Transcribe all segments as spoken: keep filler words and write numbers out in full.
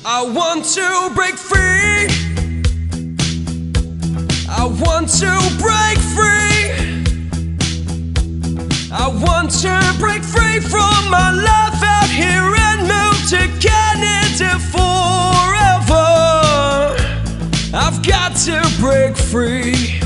I want to break free. I want to break free. I want to break free from my life out here and move to Canada forever. I've got to break free.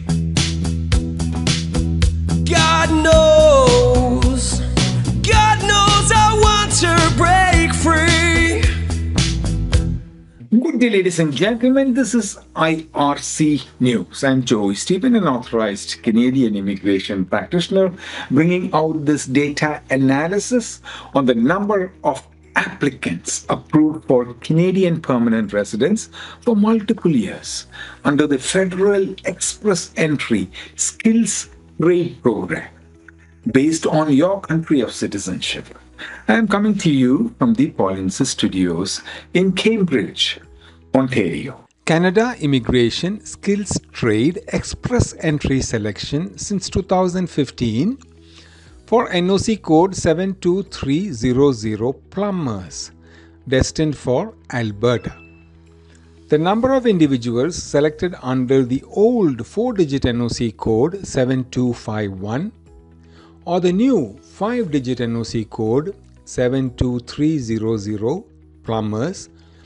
God knows, God knows I want to break free. Good day, ladies and gentlemen. This is I R C News. I'm Joey Stephen, an authorized Canadian immigration practitioner, bringing out this data analysis on the number of applicants approved for Canadian permanent residence for multiple years under the Federal Express Entry Skills Trade Program based on your country of citizenship. I am coming to you from the Polinsys studios in Cambridge, Ontario. Canada Immigration Skills Trade Express Entry Selection since two thousand fifteen for N O C code seven two three zero zero Plumbers, destined for Alberta. The number of individuals selected under the old four-digit N O C code seven two five one or the new five-digit N O C code seven two three zero zero Plumbers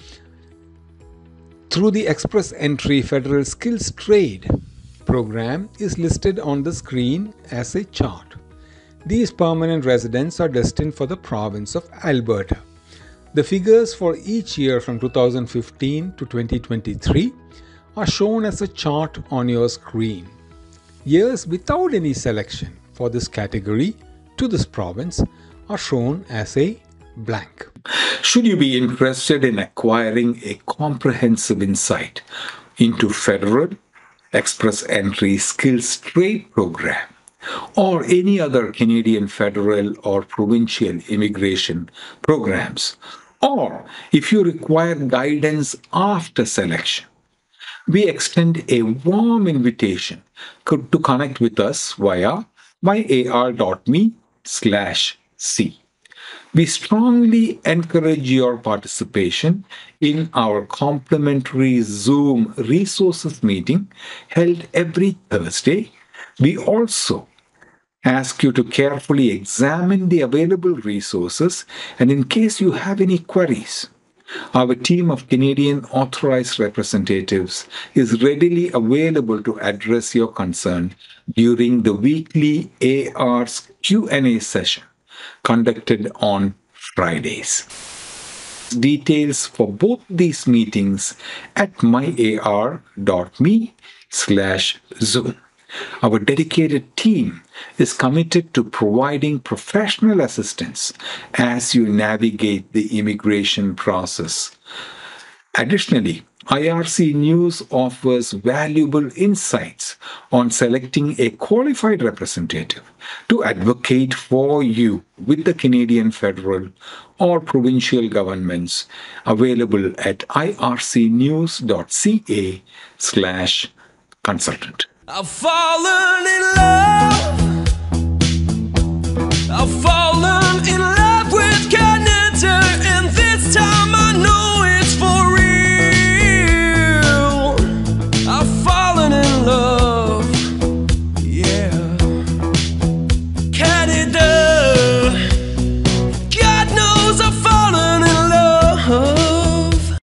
through the Express Entry Federal Skills Trade program is listed on the screen as a chart. These permanent residents are destined for the province of Alberta. The figures for each year from two thousand fifteen to twenty twenty-three are shown as a chart on your screen. Years without any selection for this category to this province are shown as a blank. Should you be interested in acquiring a comprehensive insight into Federal Express Entry Skills Trade Program or any other Canadian federal or provincial immigration programs, or if you require guidance after selection, we extend a warm invitation to connect with us via myar.me slash C. We strongly encourage your participation in our complimentary Zoom resources meeting held every Thursday. We also ask you to carefully examine the available resources, and in case you have any queries, our team of Canadian authorized representatives is readily available to address your concern during the weekly A R's Q and A session conducted on Fridays. Details for both these meetings at myar.me slash Zoom. Our dedicated team is committed to providing professional assistance as you navigate the immigration process. Additionally, I R C News offers valuable insights on selecting a qualified representative to advocate for you with the Canadian federal or provincial governments, available at ircnews.ca slash consultant. I've fallen in love. I've fallen in love.